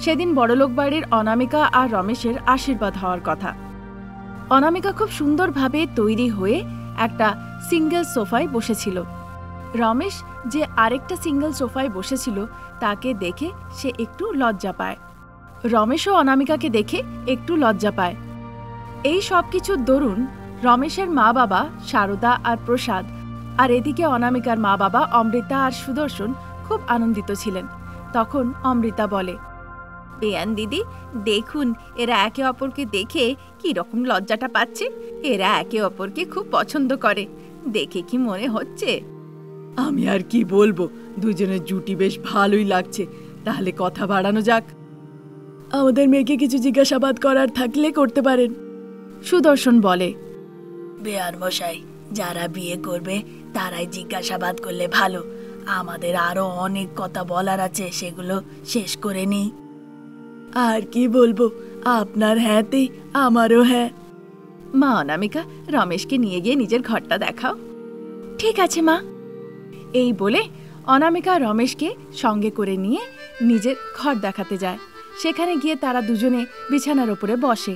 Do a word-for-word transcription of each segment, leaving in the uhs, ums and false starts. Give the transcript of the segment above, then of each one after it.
সেদিন বড়লোক বাড়ির অনামিকা আর রমেশের আশীর্বাদ হওয়ার কথা। অনামিকা খুব সুন্দরভাবে তৈরি হয়ে একটা সিঙ্গেল সোফায় বসেছিল। রমেশ যে আরেকটা সিঙ্গেল সোফায় বসেছিল তাকে দেখে সে একটু লজ্জা পায়। রমেশও অনামিকাকে দেখে একটু লজ্জা পায়। এই সব কিছুর দরুন রমেশের মা বাবা সারদা আর প্রসাদ আর এদিকে অনামিকার মা বাবা অমৃতা আর সুদর্শন খুব আনন্দিত ছিলেন। তখন অমৃতা বলে, বেয়ান দিদি, দেখুন এরা একে অপরকে দেখে কি রকম লজ্জাটা পাচ্ছে। এরা একে অপরকে খুব পছন্দ করে, দেখে কি মনে হচ্ছে? আমি আর কি বলবো, দুজনের জুটি বেশ ভালোই লাগছে। তাহলে কথা বাড়ানো যাক। আমাদের মেয়েকে কিছু জিজ্ঞাসাবাদ করার থাকলে করতে পারেন। সুদর্শন বলে, বেয়ার মশাই, যারা বিয়ে করবে তারাই জিজ্ঞাসাবাদ করলে ভালো। আমাদের আরো অনেক কথা বলার আছে, সেগুলো শেষ করে নিই। আর কি বলবো, আপনার হ্যাঁতে আমারও হ্যাঁ। মা অনামিকা, রমেশকে নিয়ে গিয়ে নিজের ঘরটা দেখাও। ঠিক আছে মা। এই বলে অনামিকা রমেশকে সঙ্গে করে নিয়ে নিজের ঘর দেখাতে যায়। সেখানে গিয়ে তারা দুজনে বিছানার উপরে বসে।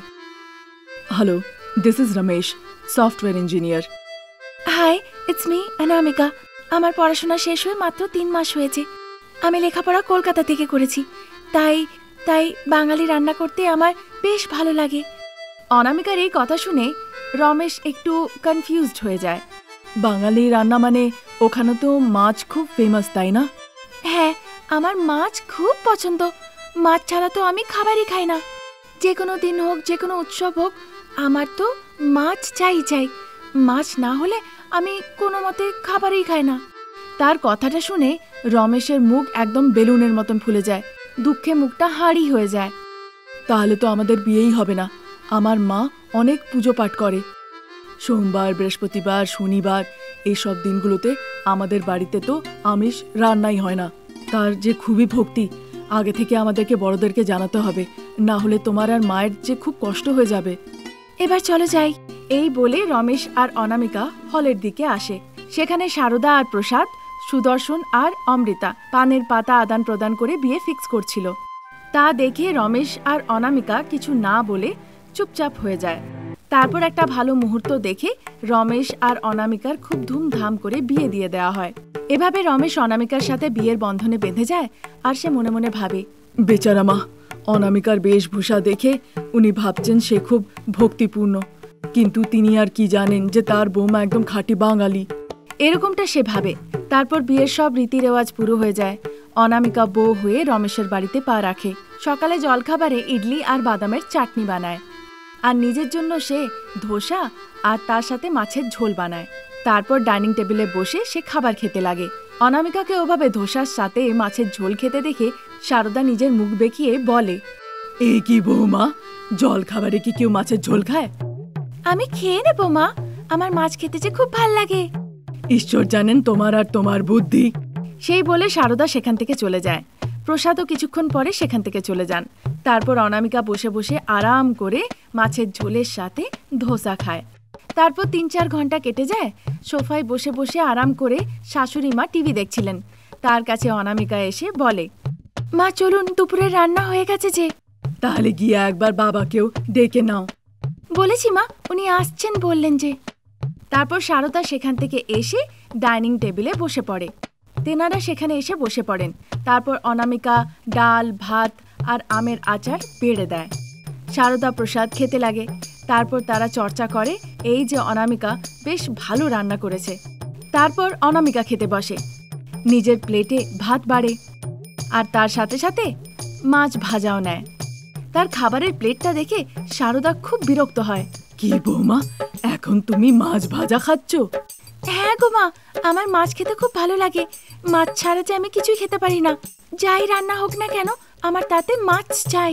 Hello, this is Ramesh, software engineer. Hi, it's me Anamika. আমার পড়াশোনা শেষ হয়ে মাত্র তিন মাস হয়েছে। আমি লেখাপড়া কলকাতা থেকে করেছি, তাই তাই বাঙালি রান্না করতে আমার বেশ ভালো লাগে। অনামিকার এই কথা শুনে রমেশ একটু কনফিউজড হয়ে যায়। বাঙালি রান্না মানে ওখানে তো মাছ খুব ফেমাস, তাই না? হ্যাঁ, আমার মাছ খুব পছন্দ। মাছ ছাড়া তো আমি খাবারই খাই না। যে কোনো দিন হোক, যে কোনো উৎসব হোক, আমার তো মাছ চাই চাই। মাছ না হলে আমি কোনো মতে খাবারই খাই না। তার কথাটা শুনে রমেশের মুখ একদম বেলুনের মতন ফুলে যায়। দুঃখে মুখটা হাঁড়ি হয়ে যায়। তাহলে তো আমাদের বিয়েই হবে না। আমার মা অনেক পুজো পাঠ করে। সোমবার, বৃহস্পতিবার, শনিবার এইসব দিনগুলোতে আমাদের বাড়িতে তো আমিষ রান্নাই হয় না। তার যে খুবই ভক্তি, আগে থেকে আমাদেরকে বড়দেরকে জানাতে হবে, না হলে তোমার আর মায়ের যে খুব কষ্ট হয়ে যাবে। এবার চলো যাই। এই বলে রমেশ আর অনামিকা হলের দিকে আসে। সেখানে সারদা আর প্রসাদ, সুদর্শন আর অমৃতা পানের পাতা আদান প্রদান করে বিয়ে ফিক্স করছিল। তা দেখে রমেশ আর অনামিকা কিছু না বলে চুপচাপ হয়ে যায়। তারপর একটা ভালো মুহূর্ত দেখে রমেশ আর অনামিকার খুব ধুমধাম করে বিয়ে দিয়ে দেওয়া হয়। এভাবে রমেশ অনামিকার সাথে বিয়ের বন্ধনে বেঁধে যায়। আর সে মনে মনে ভাবে, বেচারা মা, অনামিকার বেশভূষা দেখে উনি ভাবছেন সে খুব ভক্তিপূর্ণ, কিন্তু তিনি আর কি জানেন যে তার বৌমা একদম খাঁটি বাঙালি। এরকমটা সে ভাবে। তারপর বিয়ের সব রীতি রেওয়াজ পুরো হয়ে যায়। অনামিকা বউ হয়ে রমেশের বাড়িতে পা রাখে। সকালে জলখাবারে ইডলি আর বাদামের চাটনি বানায়, আর নিজের জন্য সে ধোসা আর তার সাথে মাছের ঝোল বানায়। তারপর ডাইনিং টেবিলে বসে সে খাবার খেতে লাগে। অনামিকাকে ওভাবে ধোসার সাথে মাছের ঝোল খেতে দেখে সারদা নিজের মুখ বেঁকিয়ে বলে, এ কি বৌমা, জল খাবারে কি কেউ মাছের ঝোল খায়? আমি খেয়ে নেবো মা, আমার মাছ খেতে যে খুব ভাল লাগে। ঈশ্বর জানেন তোমার আর তোমার বুদ্ধি। সেই বলে সারদা সেখান থেকে চলে যায়। প্রসাদও কিছুক্ষণ পরে সেখান থেকে চলে যান। তারপর অনামিকা বসে বসে আরাম করে মাছের ঝোলের সাথে ধোসা খায়। তারপর তিন চার ঘন্টা কেটে যায়। সোফায় বসে বসে আরাম করে শাশুড়ি মা টিভি দেখছিলেন। তার কাছে অনামিকা এসে বলে, মা চলুন, দুপুরের রান্না হয়ে গেছে যে। তাহলে গিয়ে একবার বাবাকেও ডেকে নাও। বলেছি মা, উনি আসছেন বললেন যে। তারপর সারদা সেখান থেকে এসে ডাইনিং টেবিলে বসে পড়ে। তেনারা সেখানে এসে বসে পড়েন। তারপর অনামিকা ডাল, ভাত আর আমের আচার বেড়ে দেয়। সারদা প্রসাদ খেতে লাগে। তারপর তারা চর্চা করে এই যে অনামিকা বেশ ভালো রান্না করেছে। তারপর অনামিকা খেতে বসে। নিজের প্লেটে ভাত বাড়ে আর তার সাথে সাথে মাছ ভাজাও নেয়। তার খাবারের প্লেটটা দেখে সারদা খুব বিরক্ত হয়। কি বৌমা, এখন তুমি মাছ ভাজা খাচ্ছ? হ্যাঁ গো মা, আমার মাছ খেতে খুব ভালো লাগে। মাছ ছাড়া যে আমি কিছুই খেতে পারি না। যাই রান্না হোক না কেন, আমার তাতে মাছ চাই।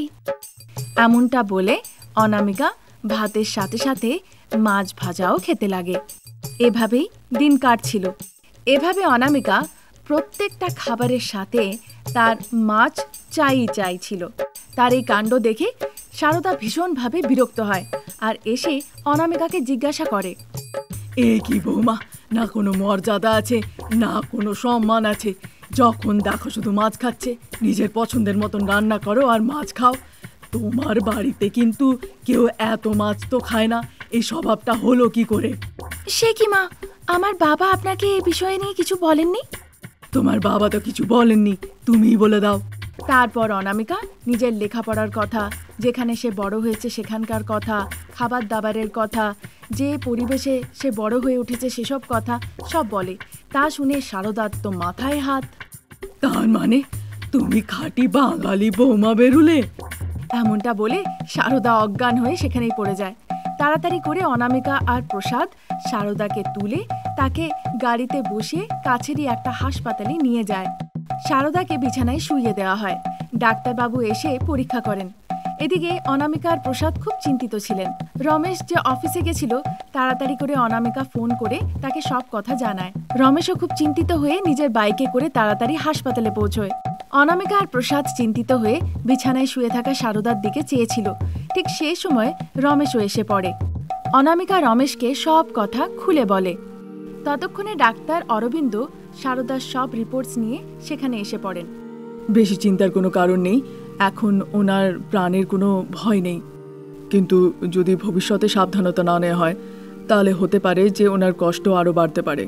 এমনটা বলে অনামিকা ভাতের সাথে সাথে মাছ ভাজাও খেতে লাগে। এভাবেই দিন কাটছিল। এভাবে অনামিকা প্রত্যেকটা খাবারের সাথে তার মাছ চাই চাই ছিল। তার এই কাণ্ড দেখে সারদা ভীষণভাবে বিরক্ত হয় আর এসে অনামিকাকে জিজ্ঞাসা করে, এ কি বৌমা, না কোনো মর্যাদা আছে, না কোনো সম্মান আছে, যখন দেখো শুধু মাছ খাচ্ছে। নিজের পছন্দের মতন রান্না করো আর মাছ খাও। তোমার বাড়িতে কিন্তু কেউ এত মাছ তো খায় না। এই স্বভাবটা হলো কি করে? সে কি মা, আমার বাবা আপনাকে এই বিষয়ে নিয়ে কিছু বলেননি? তোমার বাবা তো কিছু বলেননি, তুমিই বলে দাও। তারপর অনামিকা নিজের লেখাপড়ার কথা, যেখানে সে বড় হয়েছে সেখানকার কথা, খাবার দাবারের কথা, যে পরিবেশে সে বড় হয়ে উঠেছে সেসব কথা সব বলে। তা শুনে শারদার তো মাথায় হাত। তার মানে তুমি খাঁটি বাঙালি বৌমা বেরুলে? এমনটা বলে শারদা অজ্ঞান হয়ে সেখানেই পড়ে যায়। তাড়াতাড়ি করে অনামিকা আর প্রসাদ শারদাকে তুলে তাকে গাড়িতে বসিয়ে কাছেরই একটা হাসপাতালে নিয়ে যায়। শারদাকে বিছানায় শুইয়ে দেওয়া হয়। ডাক্তারবাবু এসে পরীক্ষা করেন। এদিকে অনামিকা আর প্রসাদ খুব চিন্তিত ছিলেন। রমেশ যে অফিসে গেছিল, তাড়াতাড়ি করে অনামিকা ফোন করে তাকে সব কথা জানায়। রমেশও খুব চিন্তিত হয়ে নিজের বাইকে করে তাড়াতাড়ি হাসপাতালে পৌঁছয়। অনামিকা আর প্রসাদ চিন্তিত হয়ে বিছানায় শুয়ে থাকা শারদার দিকে চেয়েছিল। ঠিক সেই সময় রমেশও এসে পড়ে। অনামিকা রমেশকে সব কথা খুলে বলে। ততক্ষণে ডাক্তার অরবিন্দ শারদার সব রিপোর্টস নিয়ে সেখানে এসে পড়েন। বেশি চিন্তার কোনো কারণ নেই, এখন ওনার প্রাণের কোনো ভয় নেই। কিন্তু যদি ভবিষ্যতে সাবধানতা না নেওয়া হয় তাহলে হতে পারে যে ওনার কষ্ট আরও বাড়তে পারে।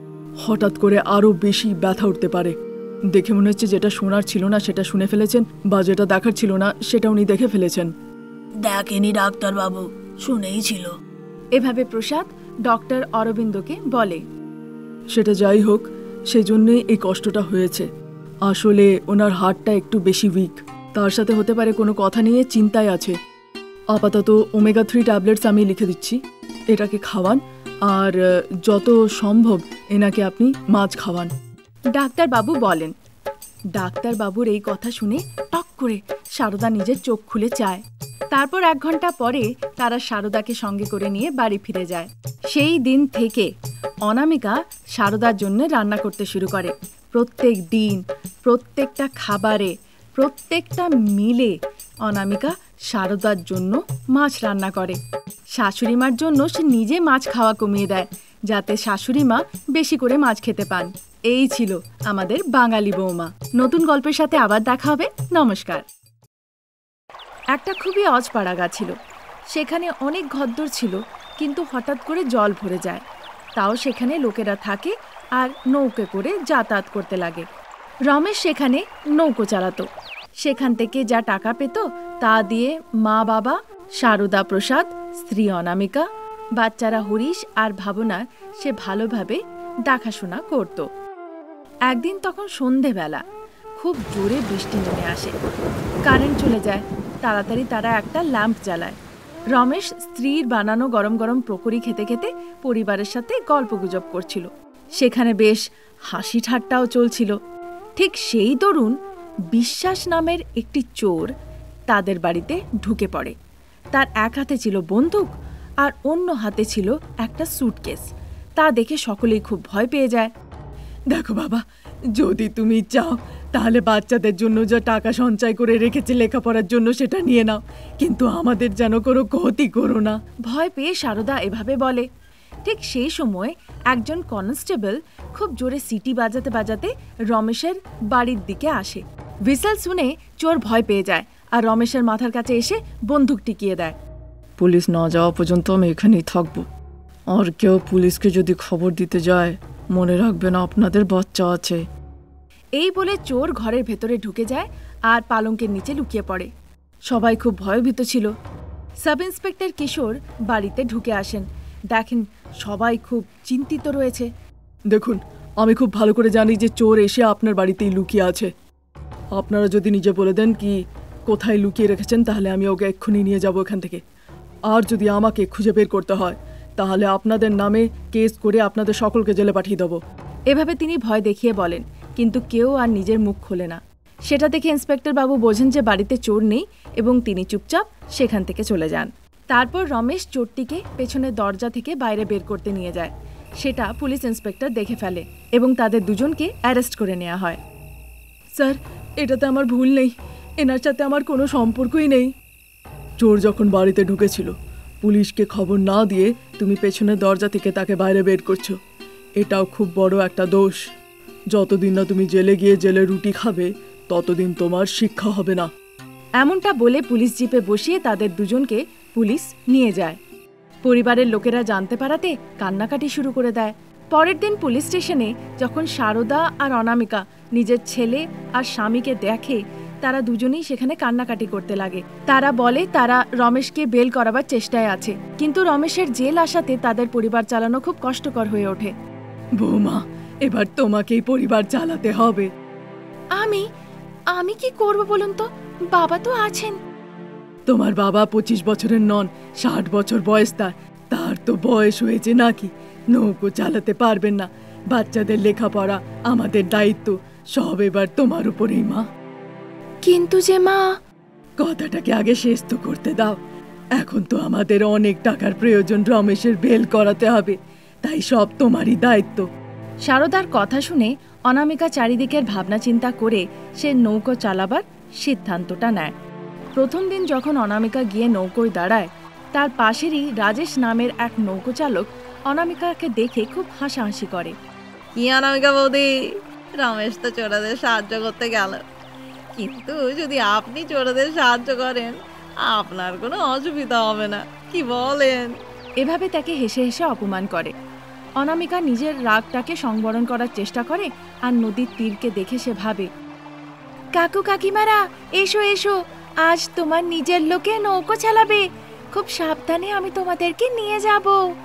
হঠাৎ করে আরও বেশি ব্যথা উঠতে পারে। দেখে মনে হচ্ছে যেটা শোনার ছিল না সেটা শুনে ফেলেছেন, বা যেটা দেখার ছিল না সেটা উনি দেখে ফেলেছেন। দেখেনি ডাক্তারবাবু, শুনেই ছিল। এভাবে প্রসাদ ডক্টর অরবিন্দকে বলে। সেটা যাই হোক, সেই জন্যই এই কষ্টটা হয়েছে। আসলে ওনার হার্টটা একটু বেশি উইক। তার সাথে হতে পারে কোনো কথা নিয়ে চিন্তায় আছে। আপাতত ওমেগা থ্রি ট্যাবলেটস আমি লিখে দিচ্ছি, এটাকে খাওয়ান। আর যত সম্ভব এনাকে আপনি মাছ খাওয়ান। ডাক্তারবাবু বলেন। ডাক্তারবাবুর এই কথা শুনে টক করে শারদা নিজের চোখ খুলে চায়। তারপর এক ঘন্টা পরে তারা শারদাকে সঙ্গে করে নিয়ে বাড়ি ফিরে যায়। সেই দিন থেকে অনামিকা শারদার জন্য রান্না করতে শুরু করে। প্রত্যেক দিন, প্রত্যেকটা খাবারে, প্রত্যেকটা মিলে অনামিকা শারদার জন্য মাছ রান্না করে। শাশুড়ি মার জন্য সে নিজে মাছ খাওয়া কমিয়ে দেয়, যাতে শাশুড়ি মা বেশি করে মাছ খেতে পান। এই ছিল আমাদের বাঙালি বৌমা। নতুন গল্পের সাথে আবার দেখা হবে। নমস্কার। একটা খুবই অজপাড়া গা ছিল। সেখানে অনেক ঘরদোর ছিল, কিন্তু হঠাৎ করে জল ভরে যায়। তাও সেখানে লোকেরা থাকে আর নৌকে করে যাতায়াত করতে লাগে। রমেশ সেখানে নৌকো চালাতো। সেখান থেকে যা টাকা পেত তা দিয়ে মা বাবা, শারদা, প্রসাদ, স্ত্রী অনামিকা, বাচ্চারা হরিশ আর ভাবনার সে ভালোভাবে দেখাশোনা করত। একদিন তখন সন্ধেবেলা খুব জোরে বৃষ্টি নেমে আসে। কারেন্ট চলে যায়। তাড়াতাড়ি তারা একটা ল্যাম্প জ্বালায়। রমেশ স্ত্রীর বানানো গরম গরম পকোড়ি খেতে খেতে পরিবারের সাথে গল্পগুজব করছিল। সেখানে বেশ হাসি ঠাট্টাও চলছিল। ঠিক সেই দরুন বিশ্বাস নামের একটি চোর তাদের বাড়িতে ঢুকে পড়ে। তার এক হাতে ছিল বন্দুক আর অন্য হাতে ছিল একটা স্যুটকেস। তা দেখে সকলেই খুব ভয় পেয়ে যায়। দেখো বাবা, যদি তুমি চাও তাহলে বাচ্চাদের জন্য যা টাকা সঞ্চয় করে রেখেছে লেখাপড়ার জন্য সেটা নিয়ে নাও, কিন্তু আমাদের যেন কোনো ক্ষতি করো না। ভয় পেয়ে শারদা এভাবে বলে। ঠিক সেই সময় একজন কনস্টেবল খুব জোরে সিটি বাজাতে বাজাতে রমেশের বাড়ির দিকে আসে। হুইসেল শুনে চোর ভয় পেয়ে যায় আর রমেশের মাথার কাছে এসে বন্দুক টিকিয়ে দেয়। পুলিশ না যাওয়া পর্যন্ত আমি এখানেই থাকবো। আর কেউ পুলিশকে যদি খবর দিতে যায়, মনে রাখবেন আপনাদের বাচ্চা আছে। এই বলে চোর ঘরের ভেতরে ঢুকে যায় আর পালঙ্কের নিচে লুকিয়ে পড়ে। সবাই খুব ভয়ভীত ছিল। সাব ইন্সপেক্টর কিশোর বাড়িতে ঢুকে আসেন। দেখেন সবাই খুব চিন্তিত রয়েছে। দেখুন, আমি খুব ভালো করে জানি যে চোর এসে আপনার বাড়িতেই লুকিয়ে আছে। আপনারা যদি নিজে বলে দেন কি কোথায় লুকিয়ে রেখেছেন, তাহলে আমি ওকে এক্ষুনি নিয়ে যাব এখান থেকে। আর যদি আমাকে খুঁজে বের করতে হয় তাহলে আপনাদের নামে কেস করে আপনাদের সকলকে জেলে পাঠিয়ে দেবো। এভাবে তিনি ভয় দেখিয়ে বলেন, কিন্তু কেউ আর নিজের মুখ খোলে না। সেটা দেখে ইন্সপেক্টর বাবু বোঝেন যে বাড়িতে চোর নেই এবং তিনি চুপচাপ সেখান থেকে চলে যান। তারপর রমেশ চোরটিকে পেছনের দরজা থেকে বাইরে বের করতে নিয়ে যায়। সেটা পুলিশ ইন্সপেক্টর দেখে ফেলে এবং তাদের দুজনকে অ্যারেস্ট করে নেওয়া হয়। স্যার, এটাতে আমার ভুল নেই, এনার সাথে আমার কোনো সম্পর্কই নেই। চোর যখন বাড়িতে ঢুকেছিল পুলিশকে খবর না দিয়ে তুমি পেছনের দরজা থেকে তাকে বাইরে বের করছো, এটাও খুব বড় একটা দোষ। যতদিন না তুমি জেলে গিয়ে জেলে রুটি খাবে ততদিন তোমার শিক্ষা হবে না। এমনটা বলে পুলিশ জিপে বসিয়ে তাদের দুজনকে পুলিশ নিয়ে যায়। পরিবারের লোকেরা জানতে পারাতে কান্নাকাটি শুরু করে দেয়। পরের দিন পুলিশ স্টেশনে যখন সারদা আর অনামিকা নিজের ছেলে আর স্বামীকে দেখে, তারা দুজনেই সেখানে কান্নাকাটি করতে লাগে। তারা বলে তারা রমেশকে বেল করাবার চেষ্টায় আছে, কিন্তু রমেশের জেল আসাতে তাদের পরিবার চালানো খুব কষ্টকর হয়ে ওঠে। বৌমা, এবার তোমাকেই পরিবার চালাতে হবে। আমি আমি কি করব বলুন তো, বাবা তো আছেন। তোমার বাবা পঁচিশ বছরের নন, ষাট বছর বয়স তার। তার তো বয়স হয়েছে নাকি, নৌকো চালাতে পারবেন না। বাচ্চাদের লেখাপড়া, আমাদের দায়িত্ব সব এবার তোমার উপরেই মা। কিন্তু যে মা, কথাটাকে আগে শেষ তো করতে দাও। এখন তো আমাদের অনেক টাকার প্রয়োজন, রমেশের বেল করাতে হবে, তাই সব তোমারই দায়িত্ব। সারদার কথা শুনে অনামিকা চারিদিকের ভাবনা চিন্তা করে সে নৌকো চালাবার সিদ্ধান্তটা নেয়। প্রথম দিন যখন অনামিকা গিয়ে নৌকোয় দাঁড়ায়, তার পাশেরই রাজেশ নামের এক নৌকো চালক অনামিকাকে দেখে খুব হাসাহাসি করে। কি অনামিকা বৌদি, রমেশ তো চোরাদের সাহায্য করতে গেল, কিন্তু যদি আপনি চোরাদের সাহায্য করেন আপনার কোনো অসুবিধা হবে না, কি বলেন? এভাবে তাকে হেসে হেসে অপমান করে। অনামিকা নিজের রাগটাকে সংবরণ করার চেষ্টা করে আর নদীর তীরকে দেখে সে ভাবে, কাকু কাকিমারা এসো এসো, আজ তোমার নিজের লোকে নৌকো চালাবে, খুব সাবধানে আমি তোমাদেরকে নিয়ে যাব।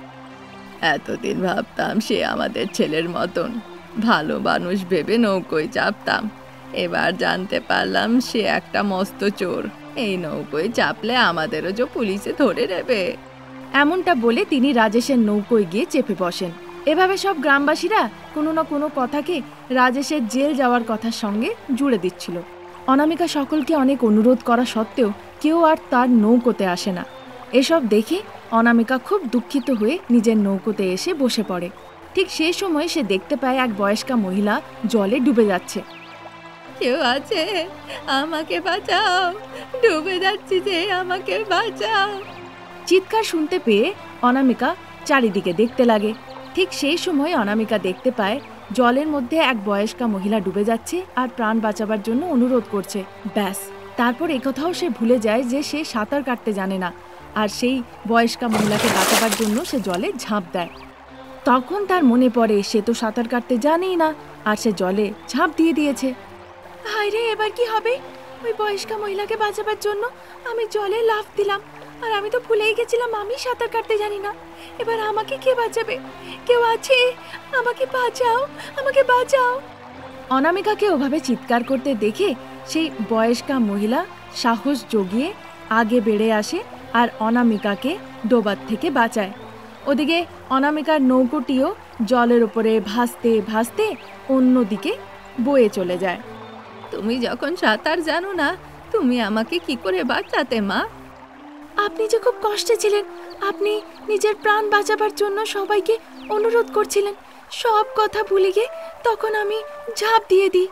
এতদিন ভাবতাম সে আমাদের ছেলের মতন, ভালো মানুষ ভেবে নৌকোয় চাপতাম, এবার জানতে পারলাম সে একটা মস্ত চোর। এই নৌকোয় চাপলে আমাদেরও যে পুলিশে ধরে নেবে। এমনটা বলে তিনি রাজেশের নৌকোয় গিয়ে চেপে বসেন। এভাবে সব গ্রামবাসীরা কোনো না কোনো কথাকে রাজেশের জেল যাওয়ার কথার সঙ্গে জুড়ে দিচ্ছিল। অনামিকা সকলকে অনেক অনুরোধ করা সত্ত্বেও কেউ আর তার নৌকোতে আসে না। এসব দেখে অনামিকা খুব দুঃখিত হয়ে নিজের নৌকোতে এসে বসে পড়ে। ঠিক সেই সময় সে দেখতে পায় এক বয়স্কা মহিলা জলে ডুবে যাচ্ছে। কেউ আছে, আমাকে বাঁচাও, ডুবে যাচ্ছি যে, আমাকে বাঁচাও। চিৎকার শুনতে পেয়ে অনামিকা চারিদিকে দেখতে লাগে। ঠিক সেই সময় অনামিকা দেখতে পায় জলের মধ্যে এক বয়স্কা মহিলা ডুবে যাচ্ছে আর প্রাণ বাঁচাবার জন্য অনুরোধ করছে। ব্যাস, তারপর একথাও সে ভুলে যায় যে সে সাঁতার কাটতে জানে না, আর সেই বয়স্কা মহিলাকে বাঁচাবার জন্য সে জলে ঝাঁপ দেয়। তখন তার মনে পড়ে সে তো সাঁতার কাটতে জানেই না, আর সে জলে ঝাঁপ দিয়ে দিয়েছে। হায় রে, এবার কি হবে? ওই বয়স্কা মহিলাকে বাঁচাবার জন্য আমি জলে লাফ দিলাম, আর আমি তো ভুলেই গেছিলাম আমি সাঁতার কাটতে জানি না। এবার আমাকে কে বাঁচাবে? কেউ আছে? আমাকে বাঁচাও, আমাকে বাঁচাও। অনামিকাকে ওভাবে চিৎকার করতে দেখে সেই বয়স্কা মহিলা সাহস জগিয়ে আগে বেড়ে আসে আর অনামিকাকে ডোবার থেকে বাঁচায়। ওদিকে অনামিকার নৌকোটিও জলের উপরে ভাসতে ভাসতে অন্যদিকে বয়ে চলে যায়। তুমি যখন সাঁতার জানো না, তুমি আমাকে কি করে বাঁচাতে মা? আপনি যে খুব কষ্টে ছিলেন, আপনি নিজের প্রাণ বাঁচাবার জন্য সবাইকে অনুরোধ করছিলেন, সব কথা ভুলে গিয়ে তখন আমি ঝাঁপ দিয়ে দিই।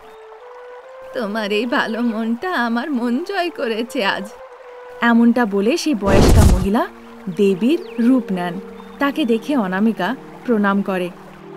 তোমার এই ভালো মনটা আমার মন জয় করেছে আজ। এমনটা বলে সেই বয়স্কা মহিলা দেবীর রূপ নেন। তাকে দেখে অনামিকা প্রণাম করে।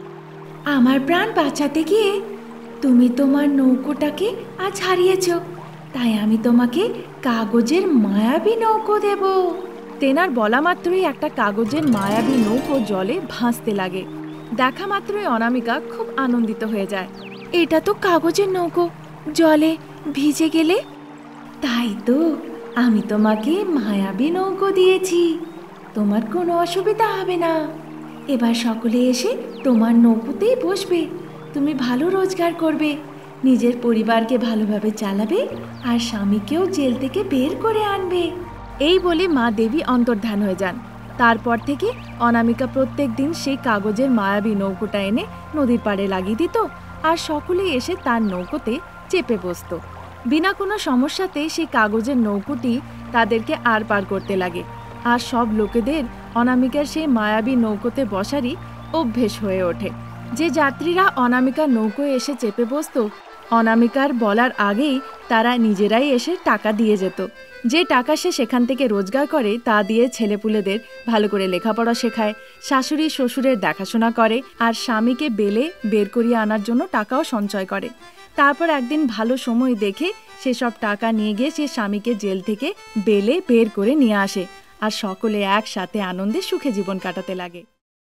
আমার প্রাণ বাঁচাতে গিয়ে তুমি তোমার নৌকোটাকে আজ হারিয়েছ, তাই আমি তোমাকে কাগজের মায়াবী নৌকো দেব। তেনার বলা মাত্রই একটা কাগজের মায়াবী নৌকো জলে ভাসতে লাগে। দেখা মাত্রই অনামিকা খুব আনন্দিত হয়ে যায়। এটা তো কাগজের নৌকো, জলে ভিজে গেলে? তাই তো আমি তোমাকে মায়াবী নৌকো দিয়েছি, তোমার কোনো অসুবিধা হবে না। এবার সকলে এসে তোমার নৌকোতেই বসবে, তুমি ভালো রোজগার করবে, নিজের পরিবারকে ভালোভাবে চালাবে, আর স্বামীকেও জেল থেকে বের করে আনবে। এই বলে মা দেবী অন্তর্ধান হয়ে যান। তারপর থেকে অনামিকা প্রত্যেক দিন সেই কাগজের মায়াবী নৌকোটা এনে নদীর পাড়ে লাগিয়ে দিত, আর সকলেই এসে তার নৌকোতে চেপে বসত। বিনা কোনো সমস্যাতে সেই কাগজের নৌকোটি তাদেরকে আর পার করতে লাগে, আর সব লোকেদের অনামিকার সেই মায়াবী নৌকোতে বসারই অভ্যেস হয়ে ওঠে। যে যাত্রীরা অনামিকার নৌকোয় এসে চেপে বসত অনামিকার বলার আগেই তারা নিজেরাই এসে টাকা দিয়ে যেত। যে টাকা সে সেখান থেকে রোজগার করে তা দিয়ে ছেলেপুলেদের ভালো করে লেখাপড়া শেখায়, শাশুড়ি শ্বশুরের দেখাশোনা করে আর স্বামীকে বেলে বের করিয়ে আনার জন্য টাকাও সঞ্চয় করে। তারপর একদিন ভালো সময় দেখে সেসব টাকা নিয়ে গিয়ে সে স্বামীকে জেল থেকে বেলে বের করে নিয়ে আসে আর সকলে একসাথে আনন্দে সুখে জীবন কাটাতে লাগে।